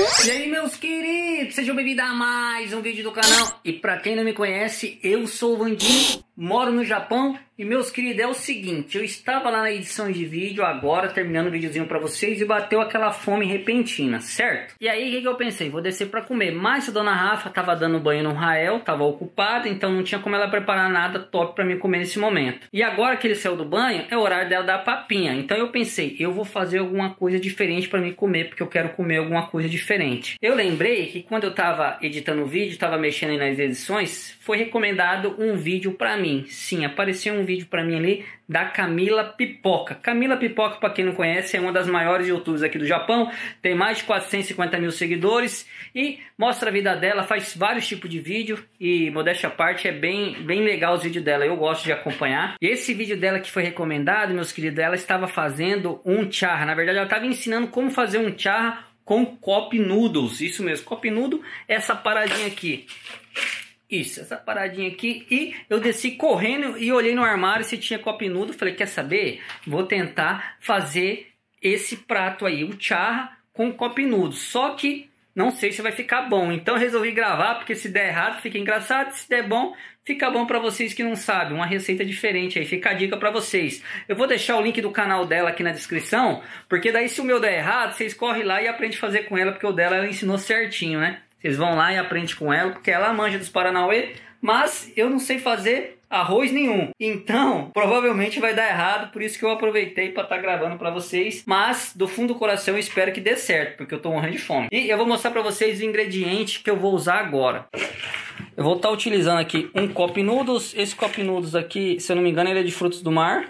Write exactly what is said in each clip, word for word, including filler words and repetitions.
E aí, meus queridos, sejam bem-vindos a mais um vídeo do canal. E pra quem não me conhece, eu sou o Vandinho, moro no Japão. E meus queridos, é o seguinte, eu estava lá na edição de vídeo agora, terminando o videozinho pra vocês, e bateu aquela fome repentina, certo? E aí, o que, que eu pensei? Vou descer pra comer, mas a dona Rafa tava dando banho no Rael, tava ocupada, então não tinha como ela preparar nada top pra mim comer nesse momento. E agora que ele saiu do banho, é o horário dela dar papinha, então eu pensei, eu vou fazer alguma coisa diferente pra mim comer, porque eu quero comer alguma coisa diferente. Eu lembrei que quando eu tava editando o vídeo, tava mexendo aí nas edições, foi recomendado um vídeo pra mim. Sim, apareceu um vídeo pra mim ali da Camila Pipoca. Camila Pipoca, pra quem não conhece, é uma das maiores youtubers aqui do Japão, tem mais de quatrocentos e cinquenta mil seguidores e mostra a vida dela, faz vários tipos de vídeo e, modéstia à parte, é bem, bem legal os vídeos dela, eu gosto de acompanhar. E esse vídeo dela que foi recomendado, meus queridos, ela estava fazendo um charra, na verdade ela estava ensinando como fazer um charra com Cup Noodles, isso mesmo, Cup Noodle, essa paradinha aqui. Isso, essa paradinha aqui. E eu desci correndo e olhei no armário se tinha Cup Noodle. Falei, quer saber? Vou tentar fazer esse prato aí, o charra com Cup Noodle. Só que não sei se vai ficar bom. Então eu resolvi gravar, porque se der errado fica engraçado. Se der bom, fica bom pra vocês que não sabem. Uma receita diferente aí, fica a dica pra vocês. Eu vou deixar o link do canal dela aqui na descrição, porque daí se o meu der errado, vocês correm lá e aprendem a fazer com ela, porque o dela ela ensinou certinho, né? Vocês vão lá e aprendem com ela, porque ela manja dos Paranauê, mas eu não sei fazer arroz nenhum. Então, provavelmente vai dar errado, por isso que eu aproveitei para estar tá gravando para vocês. Mas, do fundo do coração, eu espero que dê certo, porque eu tô morrendo de fome. E eu vou mostrar para vocês o ingrediente que eu vou usar agora. Eu vou estar tá utilizando aqui um Cup Noodles. Esse Cup Noodles aqui, se eu não me engano, ele é de frutos do mar,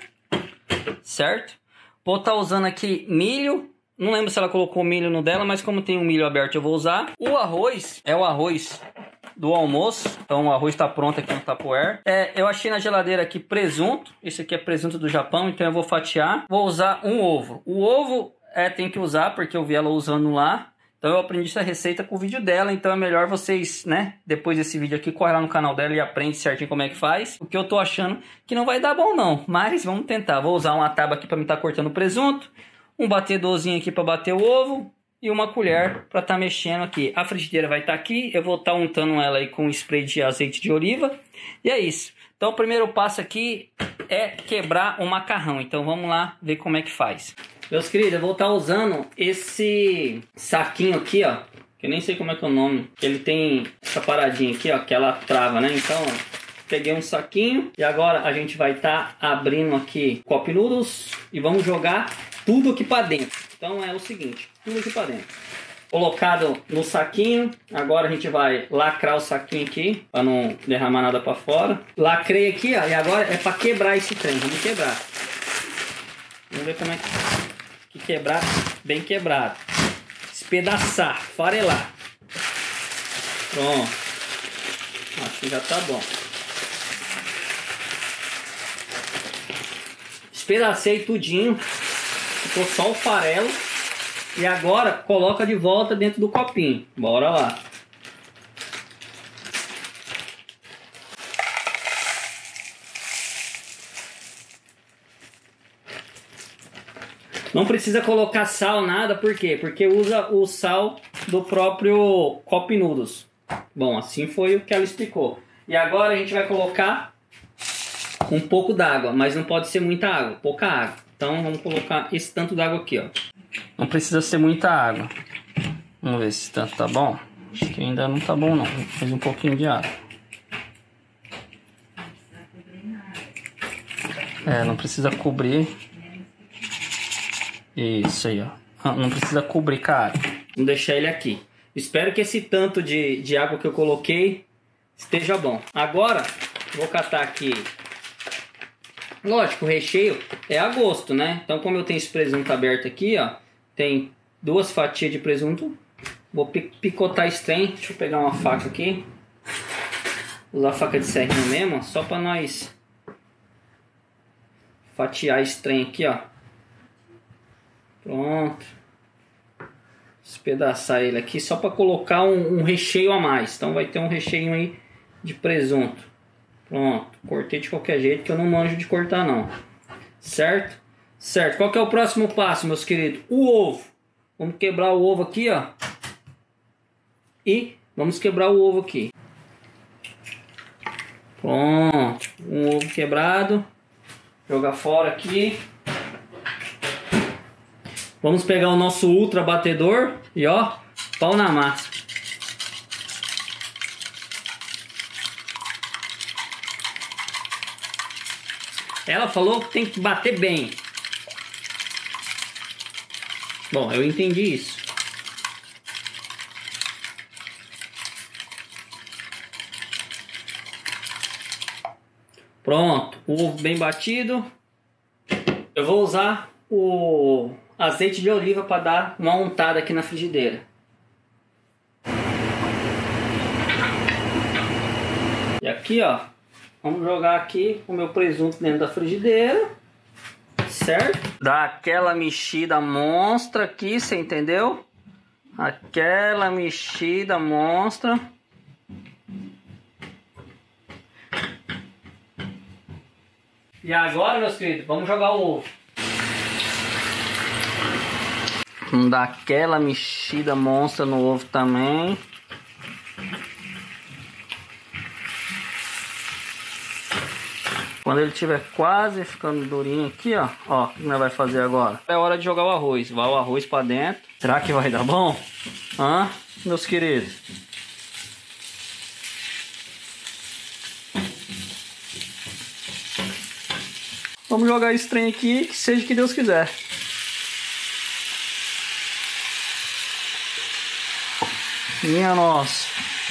certo? Vou estar tá usando aqui milho. Não lembro se ela colocou milho no dela, mas como tem um milho aberto eu vou usar. O arroz é o arroz do almoço, então o arroz está pronto aqui no Tupperware. É, eu achei na geladeira aqui presunto, esse aqui é presunto do Japão, então eu vou fatiar. Vou usar um ovo. O ovo é, tem que usar porque eu vi ela usando lá. Então eu aprendi essa receita com o vídeo dela, então é melhor vocês, né, depois desse vídeo aqui, corre lá no canal dela e aprende certinho como é que faz. O que eu tô achando que não vai dar bom não, mas vamos tentar. Vou usar uma tábua aqui para me estar tá cortando o presunto. Um batedorzinho aqui para bater o ovo e uma colher para estar tá mexendo aqui. A frigideira vai estar tá aqui, eu vou estar tá untando ela aí com spray de azeite de oliva. E é isso. Então o primeiro passo aqui é quebrar o macarrão. Então vamos lá ver como é que faz. Meus queridos, eu vou estar tá usando esse saquinho aqui, ó. Que eu nem sei como é que é o nome. Ele tem essa paradinha aqui, ó, que ela trava, né? Então, ó, peguei um saquinho e agora a gente vai estar tá abrindo aqui Cup Noodles e vamos jogar tudo aqui para dentro. Então é o seguinte, tudo aqui para dentro. Colocado no saquinho, agora a gente vai lacrar o saquinho aqui, para não derramar nada para fora. Lacrei aqui, ó, e agora é para quebrar esse trem, vamos quebrar. Vamos ver como é que quebrar, bem quebrado. Espedaçar, farelar. Pronto. Acho que já tá bom. Espedacei tudinho. Ficou só o farelo. E agora coloca de volta dentro do copinho. Bora lá. Não precisa colocar sal, nada. Por quê? Porque usa o sal do próprio Cup Noodles. Bom, assim foi o que ela explicou. E agora a gente vai colocar um pouco d'água. Mas não pode ser muita água, pouca água. Então vamos colocar esse tanto d'água aqui, ó. Não precisa ser muita água. Vamos ver se esse tanto tá bom. Acho que ainda não tá bom não. Vou fazer um pouquinho de água. É, não precisa cobrir. Isso aí, ó. Não precisa cobrir com a água. Vamos deixar ele aqui. Espero que esse tanto de, de água que eu coloquei esteja bom. Agora, vou catar aqui. Lógico, o recheio é a gosto, né? Então, como eu tenho esse presunto aberto aqui, ó, tem duas fatias de presunto. Vou picotar esse trem. Deixa eu pegar uma faca aqui. Usar a faca de serrinha mesmo, ó, só para nós fatiar esse trem aqui, ó. Pronto. Despedaçar ele aqui só para colocar um, um recheio a mais. Então vai ter um recheio aí de presunto. Pronto, cortei de qualquer jeito que eu não manjo de cortar não. Certo? Certo, qual que é o próximo passo, meus queridos? O ovo. Vamos quebrar o ovo aqui, ó. E vamos quebrar o ovo aqui. Pronto, um ovo quebrado. Jogar fora aqui. Vamos pegar o nosso ultra batedor e ó, pau na massa. Ela falou que tem que bater bem. Bom, eu entendi isso. Pronto, o ovo bem batido. Eu vou usar o azeite de oliva para dar uma untada aqui na frigideira. E aqui, ó, vamos jogar aqui o meu presunto dentro da frigideira, certo? Dá aquela mexida monstra aqui, você entendeu? Aquela mexida monstra. E agora, meus queridos, vamos jogar o ovo. Vamos dar aquela mexida monstra no ovo também. Quando ele estiver quase ficando durinho aqui, ó, ó, o que nós vamos fazer agora? É hora de jogar o arroz. Vai o arroz para dentro. Será que vai dar bom? Hã, meus queridos? Vamos jogar esse trem aqui, que seja o que Deus quiser. Minha nossa.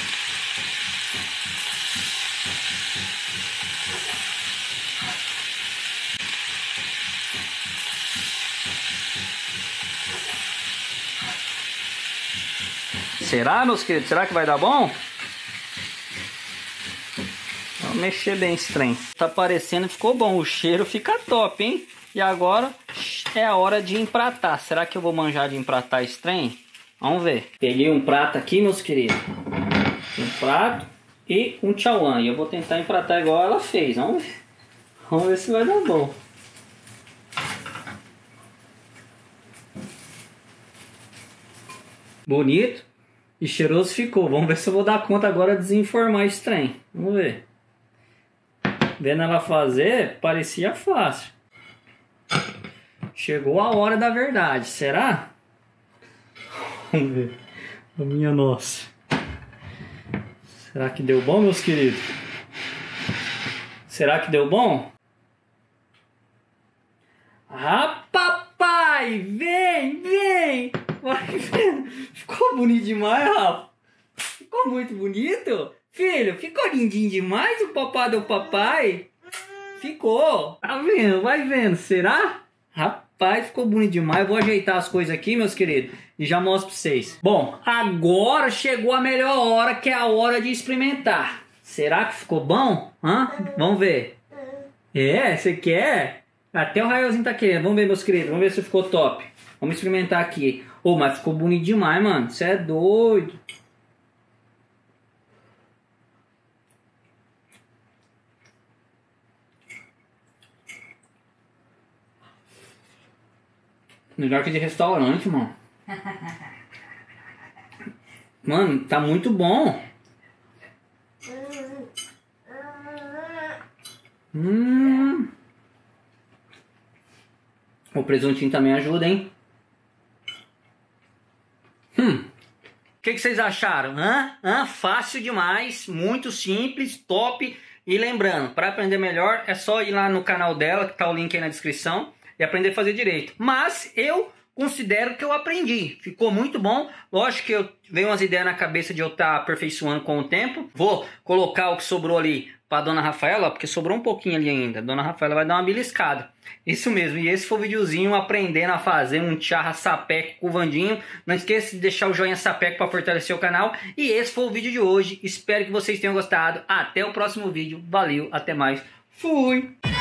Será, meus queridos? Será que vai dar bom? Vamos mexer bem esse trem. Tá parecendo que ficou bom. O cheiro fica top, hein? E agora é a hora de empratar. Será que eu vou manjar de empratar esse trem? Vamos ver. Peguei um prato aqui, meus queridos. Um prato e um tchauã. E eu vou tentar empratar igual ela fez. Vamos ver. Vamos ver se vai dar bom. Bonito. E cheiroso ficou. Vamos ver se eu vou dar conta agora de desenformar esse trem. Vamos ver. Vendo ela fazer, parecia fácil. Chegou a hora da verdade. Será? Vamos ver. A minha nossa. Será que deu bom, meus queridos? Será que deu bom? Ah, papai! Vem, vem! Vai vendo. Ficou bonito demais, Rafa. Ficou muito bonito. Filho, ficou lindinho demais o papai do papai. Ficou. Tá vendo? Vai vendo. Será? Rapaz, ficou bonito demais. Vou ajeitar as coisas aqui, meus queridos, e já mostro pra vocês. Bom, agora chegou a melhor hora, que é a hora de experimentar. Será que ficou bom? Hã? Vamos ver. É, você quer? Até o Raelzinho tá querendo. Vamos ver, meus queridos. Vamos ver se ficou top. Vamos experimentar aqui. Ô, oh, mas ficou bonito demais, mano. Você é doido. Melhor que de restaurante, mano. Mano, tá muito bom. Hum. O presuntinho também ajuda, hein? Hum. O que, que vocês acharam? Hã? Hã? Fácil demais, muito simples, top. E lembrando, para aprender melhor é só ir lá no canal dela, que tá o link aí na descrição, e aprender a fazer direito. Mas eu considero que eu aprendi. Ficou muito bom. Lógico que eu veio umas ideias na cabeça de eu estar aperfeiçoando com o tempo. Vou colocar o que sobrou ali para dona Rafaela, porque sobrou um pouquinho ali ainda. Dona Rafaela vai dar uma beliscada. Isso mesmo. E esse foi o videozinho aprendendo a fazer um charra sapeco com o Vandinho. Não esqueça de deixar o joinha sapeco para fortalecer o canal. E esse foi o vídeo de hoje. Espero que vocês tenham gostado. Até o próximo vídeo. Valeu, até mais. Fui!